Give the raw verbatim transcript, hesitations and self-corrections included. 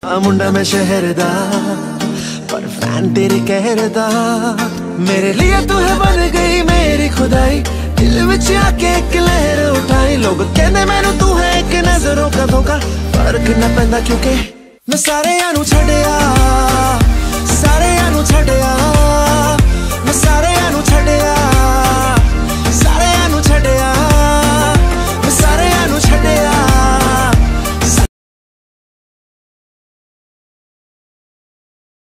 आ मुंडा मैं शहर दा पर फैन तेरे कहर दा, मेरे लिए तू है बन गई मेरी खुदाई, दिल विच आके एक लहर उठाई। लोग कहंदे मैनू तू है एक नजरों का धोखा, फर्क ना पैंदा क्योंकि मैं सारे नू छड्डिया